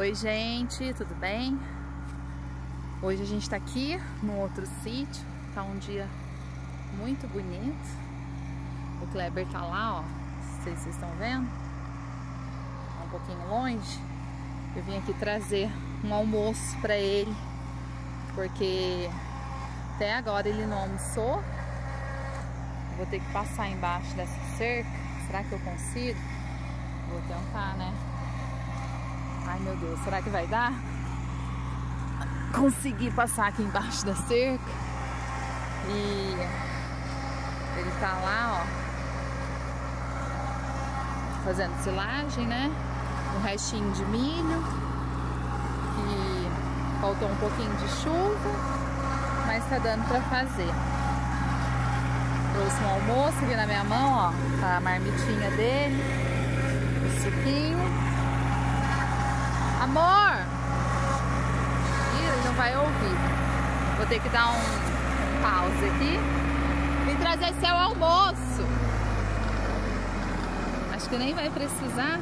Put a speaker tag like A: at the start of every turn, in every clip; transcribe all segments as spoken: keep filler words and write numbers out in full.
A: Oi gente, tudo bem? Hoje a gente tá aqui no outro sítio, tá um dia muito bonito. O Kleber tá lá, ó, não sei se vocês estão vendo, tá um pouquinho longe. Eu vim aqui trazer um almoço pra ele, porque até agora ele não almoçou. Vou ter que passar embaixo dessa cerca, será que eu consigo? Vou tentar, né? Ai meu Deus, será que vai dar? Consegui passar aqui embaixo da cerca. E ele tá lá, ó, fazendo silagem, né? Um restinho de milho. E faltou um pouquinho de chuva, mas tá dando pra fazer. Trouxe um almoço aqui na minha mão, ó, tá a marmitinha dele, o suquinho. Amor! Ih, ele não vai ouvir. Vou ter que dar um, um pause aqui. Vim trazer seu almoço. Acho que nem vai precisar.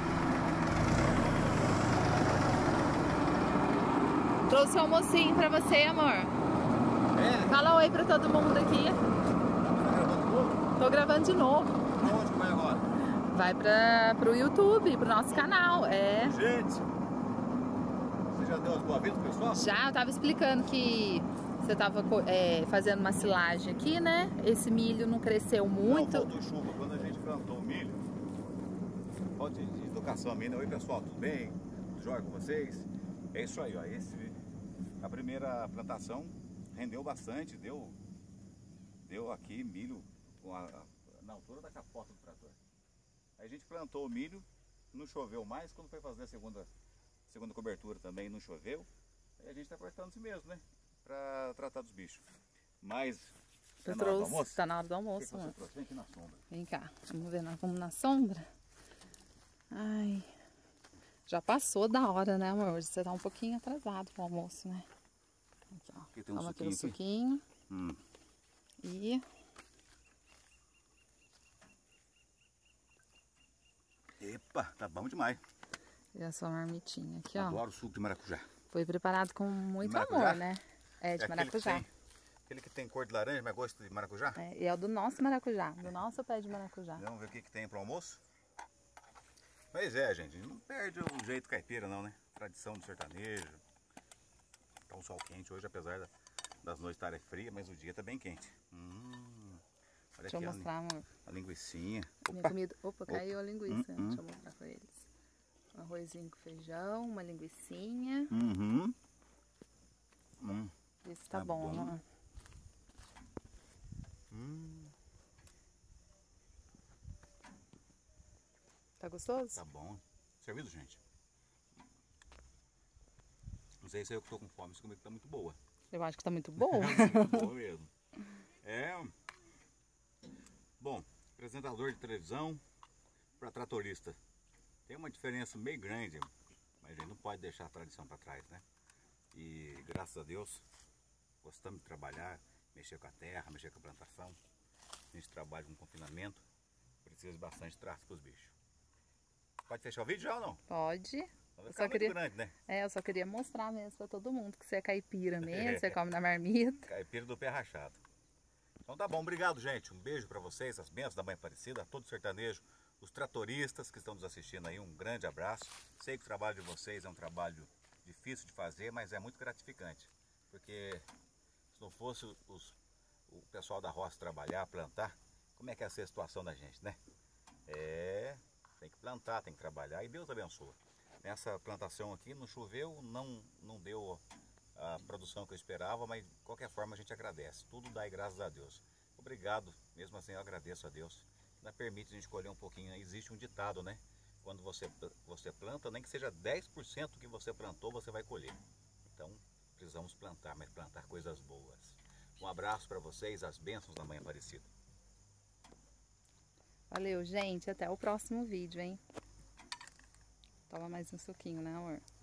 A: Trouxe o almocinho pra você, amor.
B: É?
A: Fala oi pra todo mundo aqui.
B: Tá gravando de novo?
A: Tô gravando de novo.
B: Onde que vai agora?
A: Vai pra, pro YouTube, pro nosso canal. É.
B: Gente! Já deu as boas-vindas, pessoal?
A: Já, eu tava explicando que você tava é, fazendo uma silagem aqui, né? Esse milho não cresceu muito.
B: Não, faltou chuva. Quando a gente plantou o milho, falta de educação minha. Oi, pessoal, tudo bem? Tudo jóia com vocês? É isso aí, ó. Esse, a primeira plantação rendeu bastante, deu, deu aqui milho com a, na altura da capota do trator. Aí a gente plantou o milho, não choveu mais. Quando foi fazer a segunda Segunda cobertura também não choveu. Aí a gente tá cortando isso mesmo, né? Pra tratar dos bichos. Mas
A: Eu
B: tá na hora do
A: trouxe,
B: almoço?
A: tá na hora do
B: O que
A: almoço,
B: que você
A: mano.
B: trouxe? Vem aqui na sombra.
A: Vem cá, vamos ver, nós vamos na sombra. Ai, já passou da hora, né, amor? Hoje você tá um pouquinho atrasado pro almoço, né? Aqui, ó.
B: Aqui tem um
A: Toma aqui
B: suquinho
A: o
B: aqui.
A: suquinho.
B: Hum.
A: E...
B: Epa, tá bom demais.
A: e a sua marmitinha aqui, ó.
B: Adoro suco de maracujá.
A: Foi preparado com muito
B: Maracujá?
A: amor, né? É, de
B: É
A: maracujá.
B: Aquele que, tem, aquele que tem cor de laranja, mas gosto de maracujá?
A: É, e é o do nosso maracujá, do nosso pé de maracujá.
B: Vamos ver o que, que tem pro almoço? Mas é, gente, não perde o jeito caipira não, né? Tradição do sertanejo. Tá um sol quente hoje, apesar da, das noites estarem frias, mas o dia tá bem quente. Hum, olha
A: Deixa eu
B: aqui a,
A: mostrar, amor.
B: a linguicinha.
A: Minha
B: Opa,
A: comida... Opa, caiu a linguiça.
B: Hum, hum.
A: Deixa eu mostrar pra eles. Um arrozinho com feijão, uma linguicinha.
B: Uhum. Hum.
A: Esse tá,
B: Tá
A: bom,
B: bom.
A: amor.
B: Hum.
A: Tá gostoso?
B: Tá bom. Servido, gente? Não sei se eu que tô com fome, essa comida tá muito boa.
A: Eu acho que tá muito boa.
B: Muito boa mesmo. É. Bom, apresentador de televisão para tratorista. Tem uma diferença meio grande, mas a gente não pode deixar a tradição para trás, né? E graças a Deus, gostamos de trabalhar, mexer com a terra, mexer com a plantação. A gente trabalha com confinamento, precisa de bastante traço para os bichos. Pode fechar o vídeo já ou não?
A: Pode.
B: Vai
A: Eu
B: ficar
A: só
B: muito
A: queria...
B: grande, né?
A: É, eu só queria mostrar mesmo pra todo mundo que você é caipira mesmo, você come na marmita.
B: Caipira do pé rachado. Então tá bom, obrigado, gente. Um beijo para vocês, as bênçãos da Mãe Aparecida, a todo sertanejo, os tratoristas que estão nos assistindo aí, um grande abraço. Sei que o trabalho de vocês é um trabalho difícil de fazer, mas é muito gratificante. Porque se não fosse os, o pessoal da roça trabalhar, plantar, como é que ia ser a situação da gente, né? É, tem que plantar, tem que trabalhar e Deus abençoa. Nessa plantação aqui não choveu, não, não deu a produção que eu esperava, mas de qualquer forma a gente agradece. Tudo dá e graças a Deus. Obrigado, mesmo assim eu agradeço a Deus. Ainda permite a gente colher um pouquinho. Existe um ditado, né? Quando você, você planta, nem que seja dez por cento do que você plantou, você vai colher. Então, precisamos plantar, mas plantar coisas boas. Um abraço para vocês, as bênçãos da Mãe Aparecida.
A: Valeu, gente. Até o próximo vídeo, hein? Toma mais um suquinho, né, amor?